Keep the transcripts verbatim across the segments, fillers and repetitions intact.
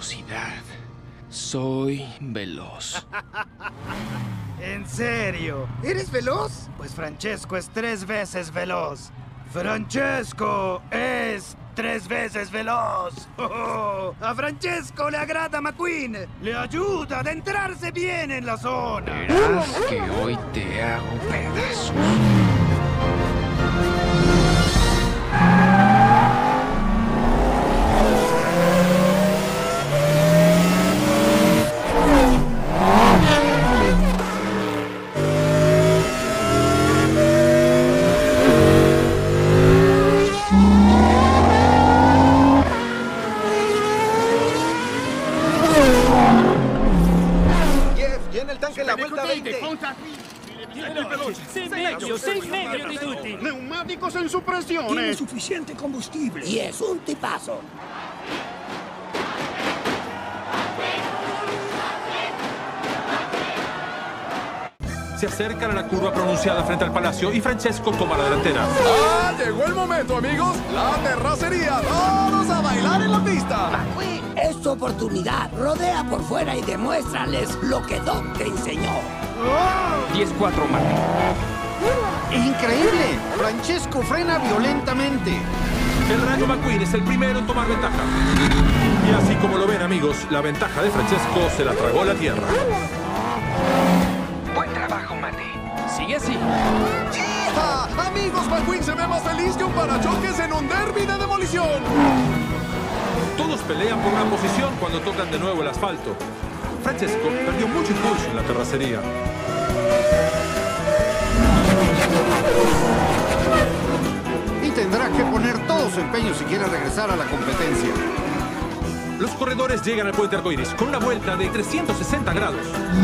velocidad. Soy veloz. ¿En serio? ¿Eres veloz? Pues Francesco es tres veces veloz. Francesco es tres veces veloz. Oh, a Francesco le agrada McQueen. Le ayuda a adentrarse bien en la zona. Verás que hoy te hago pedazos. Llena el tanque la vuelta veinte. Sei meglio, sei meglio di tutti! Neumáticos en su presione. Tiene suficiente combustible. Y es un tipazo. Se acercan a la curva pronunciada frente al palacio y Francesco toma la delantera. ¡Ah! Llegó el momento, amigos. La terracería. ¡Todos a bailar en la pista! McQueen, es tu oportunidad. Rodea por fuera y demuéstrales lo que Doc te enseñó. diez cuatro, Mate. ¡Increíble! Francesco frena violentamente. El Rayo McQueen es el primero en tomar ventaja. Y así como lo ven, amigos, la ventaja de Francesco se la tragó la tierra. Buen trabajo, Mate. Sigue así. ¡Ja! Amigos, McQueen se ve más feliz que un parachoques en un derbi de demolición. Todos pelean por una posición cuando tocan de nuevo el asfalto. Francesco perdió mucho impulso en la terracería. Y tendrá que poner todo su empeño si quiere regresar a la competencia. Los corredores llegan al puente arcoíris con una vuelta de trescientos sesenta grados.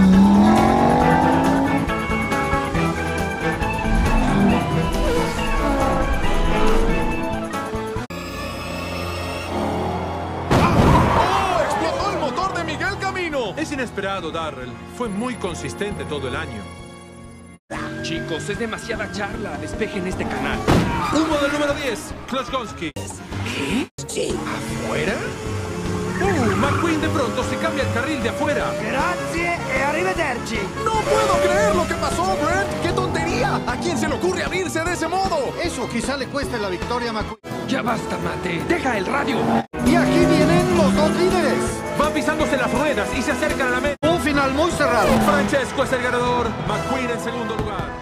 Es inesperado, Darrell. Fue muy consistente todo el año. Chicos, es demasiada charla. Despejen este canal. Humo del número diez, Klosgonski. ¿Qué? Sí. ¿Afuera? ¡Uh! McQueen de pronto se cambia el carril de afuera. Grazie e arrivederci. ¡No puedo creer lo que pasó, Brent! ¡Qué tontería! ¿A quién se le ocurre abrirse de ese modo? Eso quizá le cueste la victoria a McQueen. Ya basta, Mate. Deja el radio. Y aquí vienen los dos líderes. Van pisándose las ruedas y se acercan a la meta. Un final muy cerrado. Francesco es el ganador. McQueen en segundo lugar.